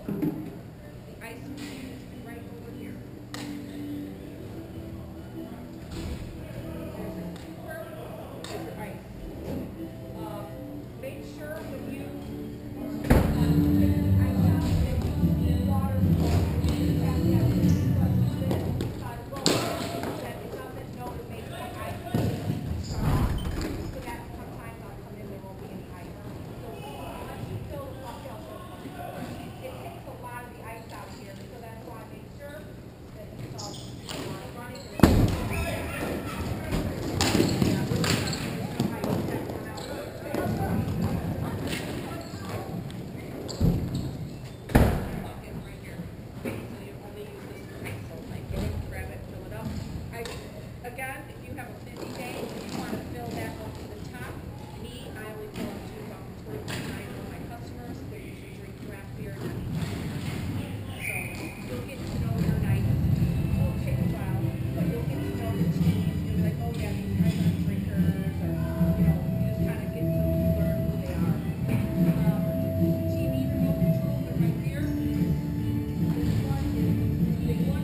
The ice machine is right over here. There's your ice. Make sure when you take the ice out that the water flows. You have to have this roll that it doesn't know to make the ice start. So that sometimes I'll come in, there won't be any ice. So once you fill the cocktail syrup, it takes a lot of the ice out here. So that's why I make sure that it's all running. Again, if you have a busy day and you want to fill that up to the top, I only fill up to about 40% of my customers. They usually drink craft beer. So you'll get to know your nights. It won't take a while, but you'll get to know the team. You'll be like, oh yeah, these guys are drinkers, or you just kind of get to learn who they are. TV remote controls are right here. This one is the big one.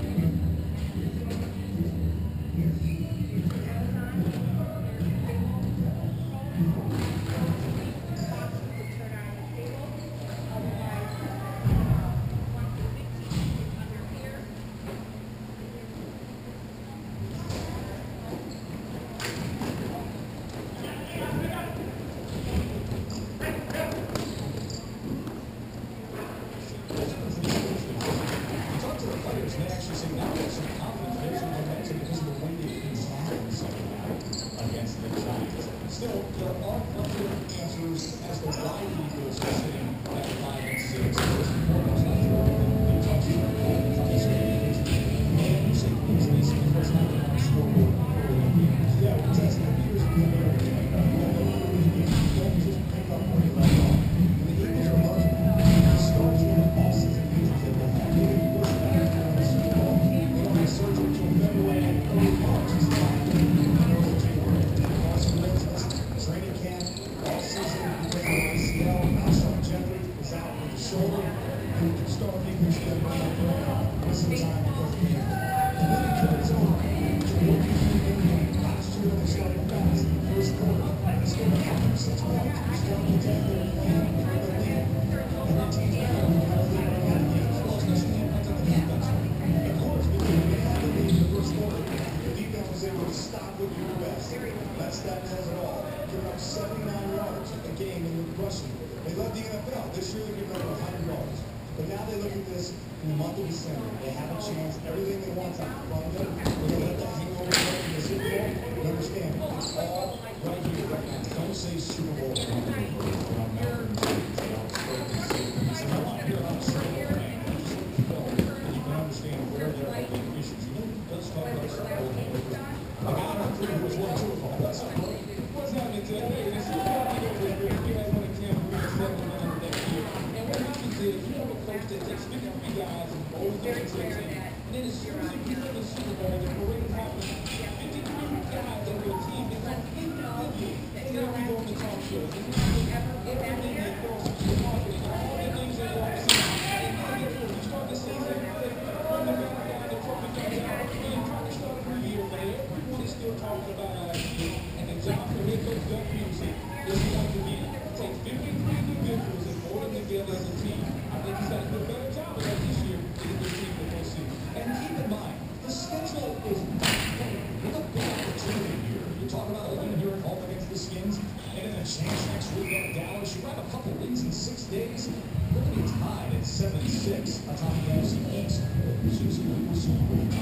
They actually say now there's some confidence, there's some momentum because of the way they've been tackling against the Giants. Still, there are plenty of answers as to why the Eagles are sitting at 5-6. First and foremost, not sure they talked to toughest games. And you say business because not the one scoreboard early in the years. Yeah, we're testing years in the area. Don't just pick up where you left off. And the Eagles are lucky. The stars in the offseason means that they have to push back. Surgery to February and early March is training camp, off-season, because of ACL. Alshon Jeffrey is out with the shoulder. And we can start making sure that we're missing time because of the and then it carries over to what we did in the game. Last year, they started fast in the first quarter. They scored 106 points. They started to take their plan for the lead. And then teams got to have a lead right out of the game. Especially the impact on the defense. Of course, the first quarter, the defense was able to stop with your best. That tells it all. Giving up 79 yards a game in the rushing. They led the NFL. This year they're giving up 100 yards. But now they look at this in the month of December. They have a chance. Everything they want to fund them. They're going to let that hang over in the Super Bowl. But understand, it's all right here, right now. Don't say Super Bowl. I want to hear about Super Bowl. You can understand where there are big issues. Let's talk about Super Bowl. I got our crew was one true call. What's up, bro? What's happening today? This is we had one in Tampa. We had 7 minutes next year. And what happens is you have a coach that takes 53 guys and rolls them into a team. And then as soon as you get to the Super Bowl, the parade happens. 53 guys on your team become 50 of you. And then we go on the talk shows. And you have everything that goes into the marketing. All the things that you want to see. And now you start the season. When the guy, the trophy comes out, and trying to start a year, man. Everyone is still talking about last year. And the job for head coach Doug Peterson is once again take 53 individuals and mold them together as a team. I think he's got to do a better job of that this year to get this team to postseason. And keep in mind, the schedule is with a big opportunity here. You're talking about a win here at home against the Skins, and then a chance next week at Dallas. You grab a couple wins in 6 days. We're going to be tied at 7-6 atop the NFC East. Susie, we'll see you in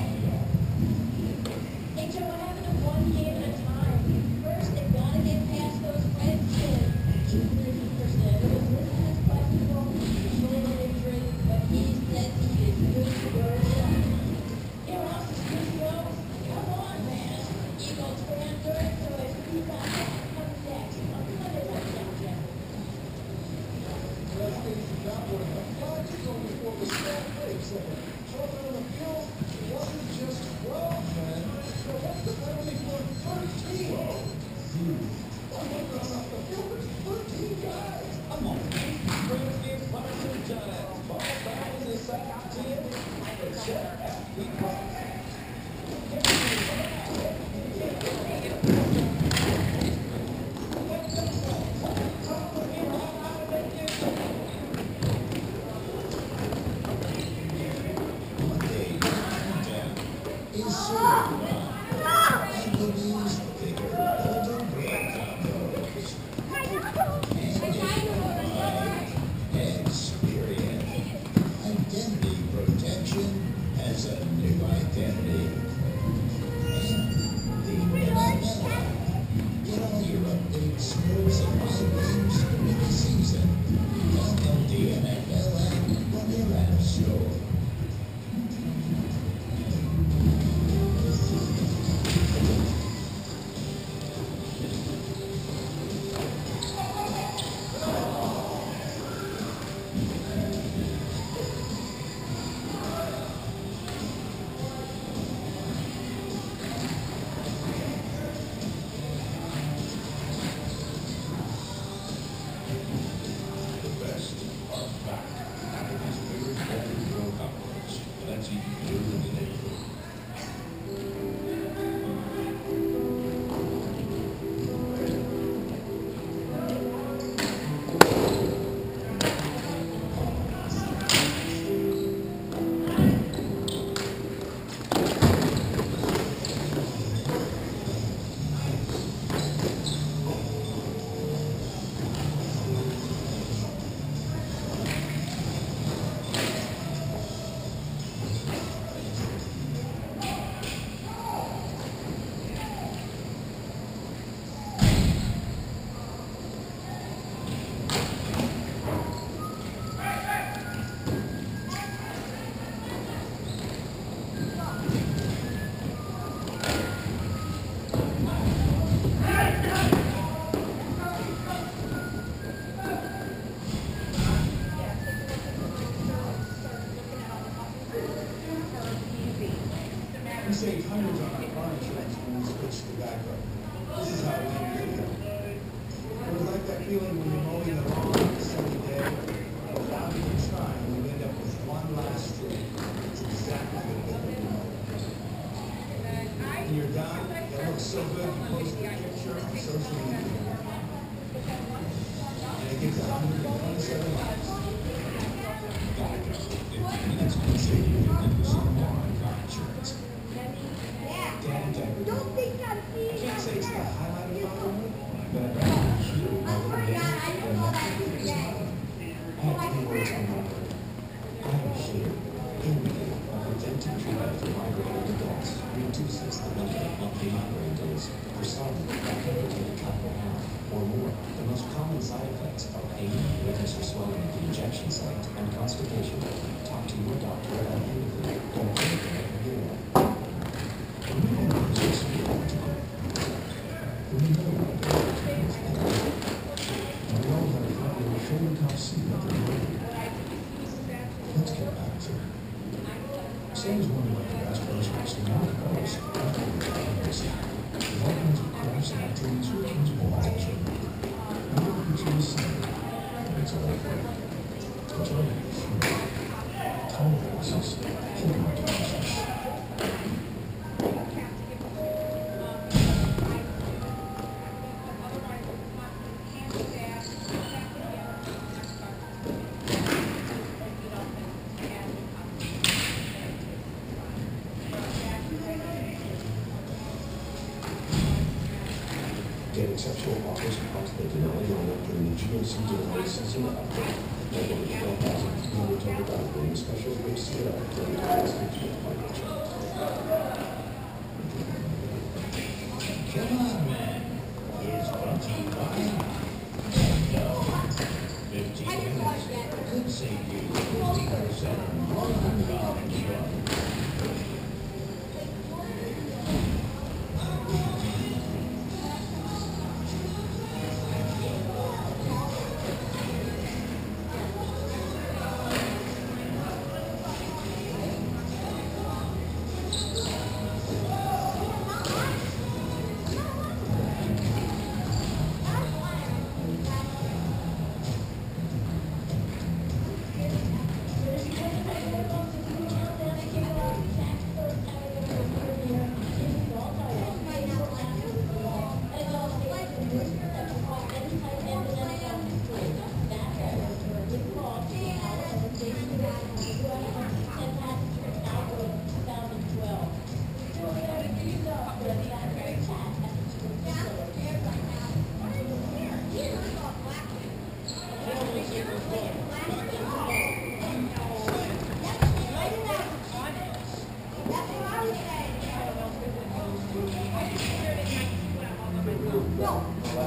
Hey, Joe, what happened to one game at a time? First, they've got to get past those questions. 50%. It was listed as questionable, shoulder injury, but he said he is good to go. Here, Ross is good to go. Come on, man. Eagles fan dirt, so it's feedback. Come next. I'm going to touchdown, Jeff. Well, ladies and gentlemen, the flag is on before the snap. Wait a second. Something on the field wasn't just 12, man. So what's the penalty for 13? Whoa. I'm looking off the field. There's 13 guys. Come on. Rams against Giants. Smooth Survivors, new season. LLD and FLM, what they're at show. The best are back. Africa's favorite golden girl cockroach. That's even better than the neighborhood. We saved hundreds on our car insurance when we switched to Geico. This is how we ended it. It was like that feeling when you're mowing the lawn on a sunny day, and without even trying, you end up with one last stroke. It's exactly what it is. When you're done, it looks so good, you post a picture on social media. And it gets 127 likes. Geico. It's been saving 50% more on car insurance. Dan Denver. Don't think I'm I seeing can't say it's the that. highlight of my movie, but I'd rather hear Oh my God, I don't know that today. I have three words on my word. I am here. India, a preventive treatment for migraine adults, reduces the number of monthly migraine days. For some, that can take a cut in half or more. The most common side effects are pain, redness or swelling at the injection site, and constipation. Talk to your doctor about anything. Don't take it again. Let's get back to it. Sam's one of my best groceries, and now it goes after the holidays. With all kinds of crafts and activities for kids of all ages. I'm looking to the same. It's all great. It's already free. Tolerances, hidden delicious. Get exceptional offers across the Denali lineup during the GMC Denali season update. Get over 12,000 number total value in special rates to get up during the constituent financial. Come on, man. Here's brought to you by Geico. 15 minutes could save you 50% on car insurance.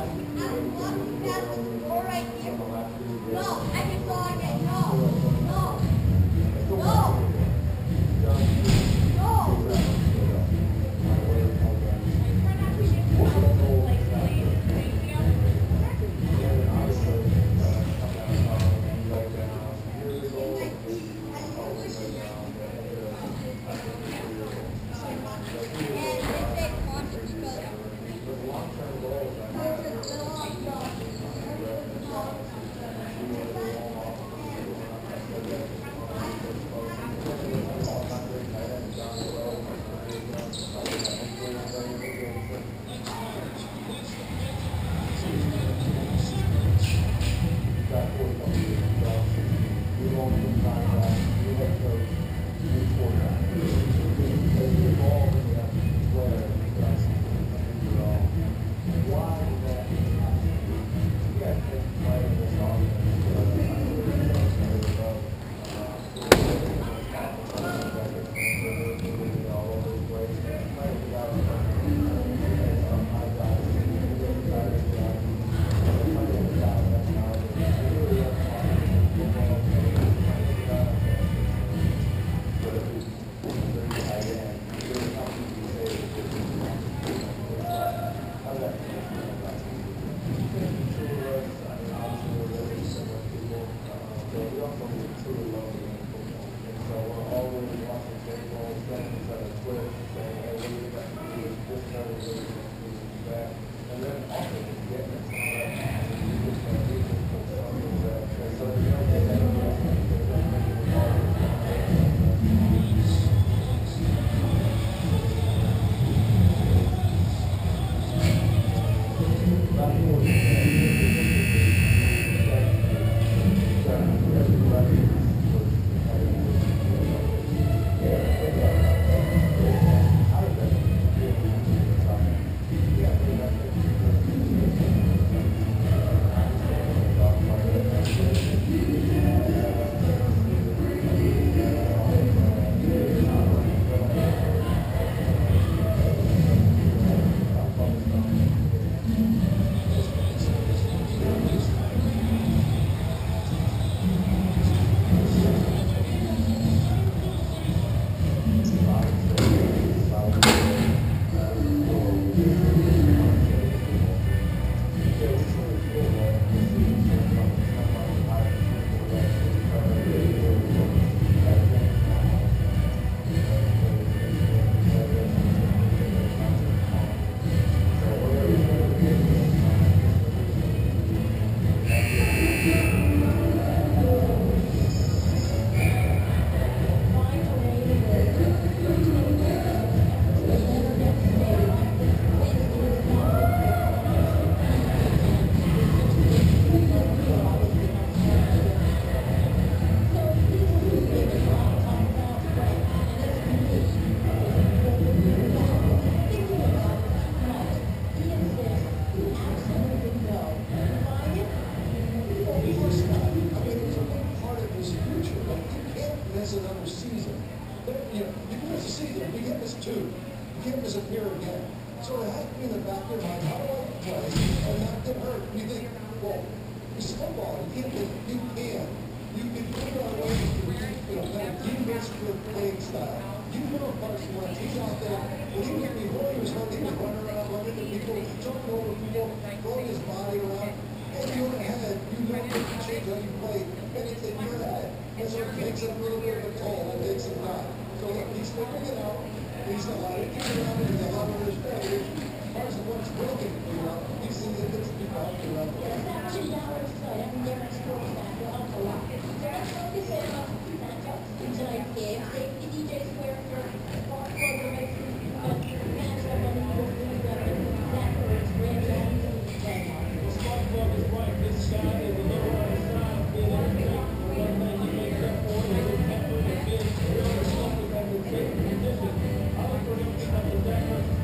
Thank you.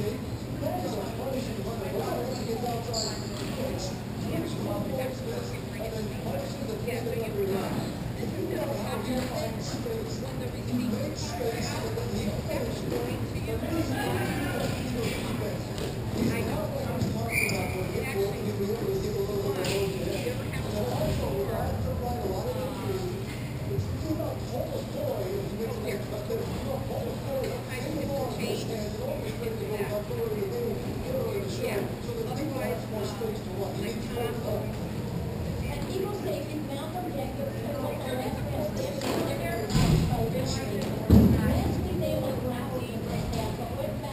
shape. That is a punishing run. Why don't you get outside and pitch? Finish the ball like this, and then punish the thing that you're doing. If you know how to find space, you make space, and then you finish it. The reason why you don't use those defense is not what I was talking about, where you will be able to get a little bit of those in. And also, we're out to provide a lot of injuries. It's really about total play, if you make it like this. You know, total play, in the ball, and don't expect to go up early in the game, early in the show, so that people have more space to run. You need total play. And Eagle safety Malcolm Jenkins took on the left wrist damage to their by Richmond. Last week they went grounded in the first half, but went back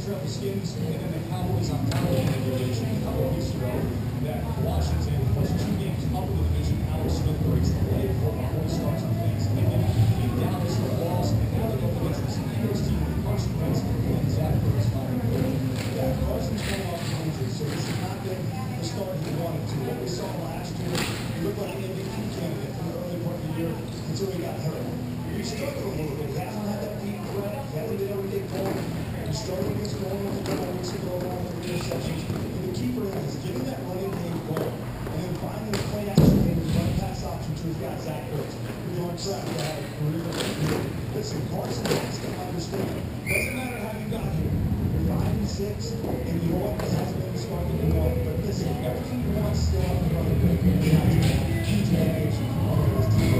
trail the Skins, and then the Cowboys on top of the division. A couple of weeks ago, that Washington was 2 games up in the division. Alex Smith breaks the leg before he starts on Thanksgiving. In Dallas, the Balls, and now they go against this Eagles team with Carson Wentz and Zach Ertz fighting. Yeah, Carson's coming off the injury, so this has not been the start he wanted to. What we saw last year, he looked like an MVP candidate from the early part of the year until he got hurt. He struggled a little bit. He hasn't had that deep threat. He hasn't been able to get going. He struggled against going with a couple of weeks ago along with the interceptions. And the key for him is getting that running game going. And then finding the play action game and running pass option to his guy, Zach Ertz. Who's on track to have a career year. Listen, Carson has to understand. Doesn't matter how you got here. You're 5-6, and you know what? This hasn't been the start that you want. But listen, everything you want is still on the running game. You have to have huge advantage over this team.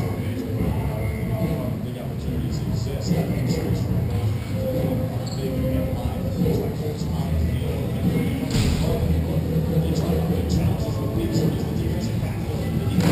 Big opportunities exist. That makes sense for him. They can get live. There's like Colts on the field. They try to put challenges with big cities, the defensive backfield.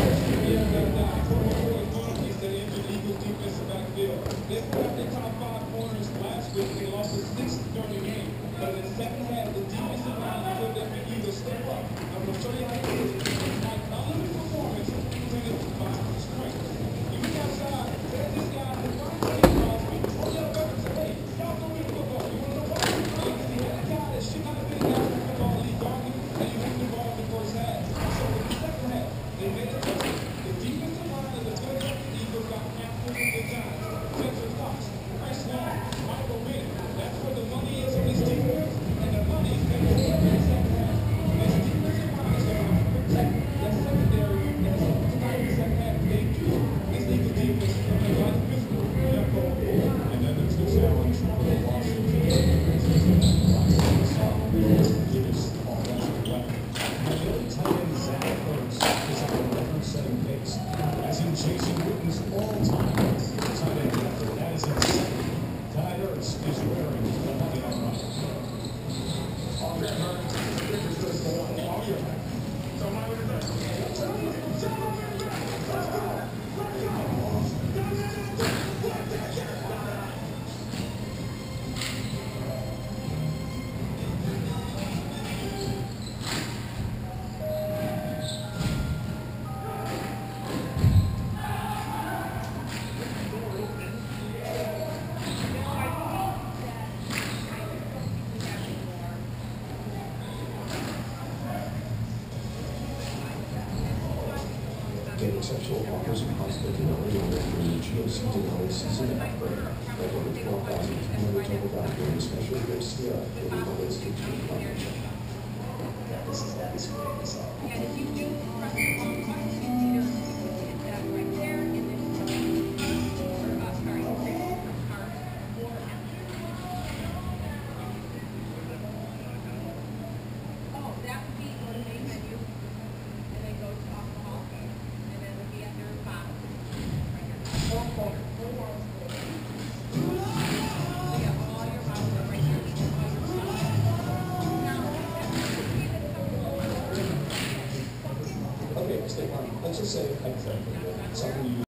They put up their top 5 corners last week. They lost the 6th during the game. But in the second half, the defensive line put them in either step up. I'm going to show you how to do it. It's like unlimited performance presented by strength. You get outside, tell this guy, the right team calls me. Pull your up and say, hey, y'all go in football. You want to know why? Because he had a guy that should not have been in the football league guarding, and you hit the ball in the first half. So in the second half, they made it work. The defensive line of the Philadelphia Eagles got absolutely good time. Spencer Fox, Chris Long, Michael Vick. That's where the money is on this defense, and the money is going to be in the second half. This defensive line is going to protect that secondary and the second half. They do this Eagles defense from the right physical. And then there's the challenge for the Washington. It is offensive weapon. The early tight end Zach Ertz is on a record-setting pace, as in Jason Witten's all-time tight end record. That is insane. Zach Ertz is wearing the money on right. Okay, Here's just the one. Oh, yeah. So my way Getting sexual offers and hospitality order for the GOC Denali season upgrade. Like over 12,200 total value in special gifts here for the lowest to And if you do press the wrong button, you can either hit that right there, and then oh, that would be on the main menu, and then go to alcohol, and then it'll be at their bottom. Right here. So you have all your bottles are right here. Okay, let's just say hypothetically, something you